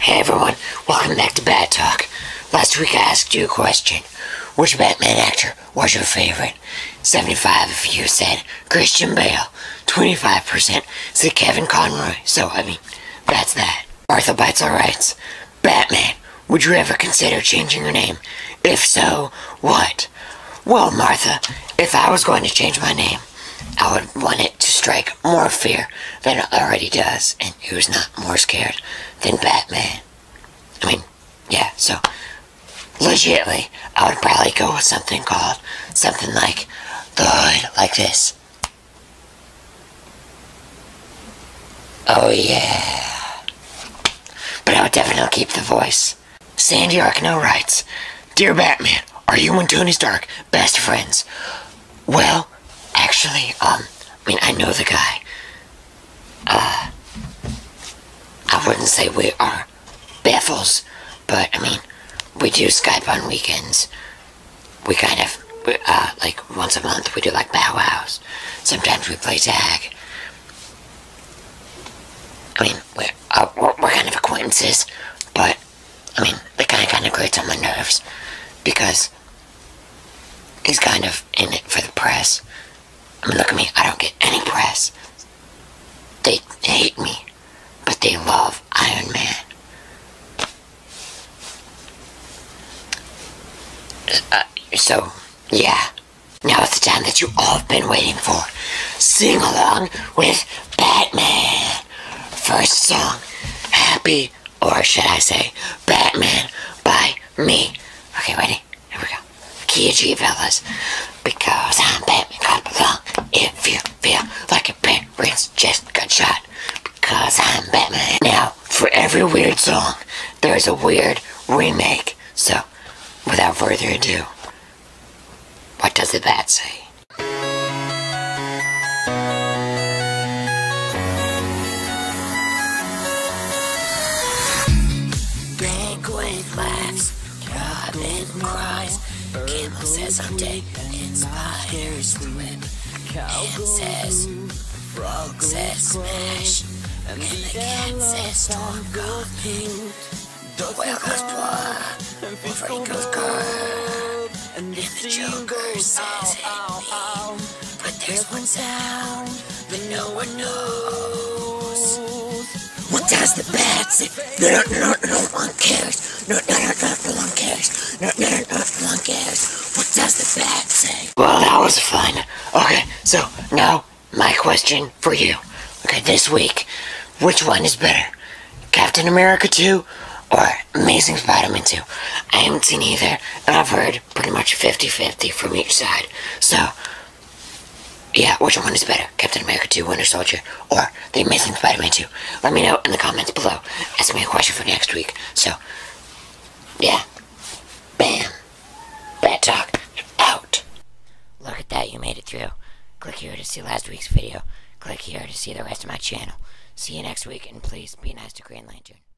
Hey everyone, welcome back to Bat Talk. Last week I asked you a question. Which Batman actor was your favorite? 75 of you said Christian Bale. 25% said Kevin Conroy. So, that's that. Martha Beitzel writes, Batman, would you ever consider changing your name? If so, what? Well, Martha, if I was going to change my name, I would want it to strike more fear than it already does, and who's not more scared than Batman? Yeah, so, legitimately, I would probably go with something like The Hood, like this. Oh yeah. But I would definitely keep the voice. Sandy Arkno writes, Dear Batman, are you and Tony Stark best friends? Well, actually, I know the guy. I wouldn't say we are baffles, but, we do Skype on weekends. We kind of, like, once a month, we do, like, Bow Wows. Sometimes we play tag. We're kind of acquaintances, but, it kind of grates on my nerves, because he's kind of in it for the press. Look at me, I don't get any press. They hate me, but they love Iron Man. So, yeah. Now it's the time that you all have been waiting for. Sing along with Batman. First song, Happy, or should I say, Batman by me. Okay, ready? Here we go. Key G, fellas. Because I'm Batman, gotta belong. If you feel like your parents just got shot. Because I'm Batman. Now, for every weird song, there's a weird remake. So, without further ado, what does the bat say? Penguin laughs, Robin cries, Kimmel says I'm dead, inspires Flip, and says, Frog says smash, and the cat says storm goes pink, the whale goes blah, Wolverine goes grrr, and the Joker says hit me, but there's one sound that no one knows. What does the bat say? No one cares. No one cares. No one cares. What does the bat say? Well, that was fun. Okay, so now my question for you. Okay, this week, which one is better? Captain America 2 or Amazing Spider-Man 2? I haven't seen either, and I've heard pretty much 50-50 from each side. So, yeah, which one is better? Captain America 2, Winter Soldier, or The Amazing Spider-Man 2? Let me know in the comments below. Ask me a question for next week. So, yeah. Bam. Bat Talk out. Look at that, you made it through. Click here to see last week's video. Click here to see the rest of my channel. See you next week, and please be nice to Green Lantern.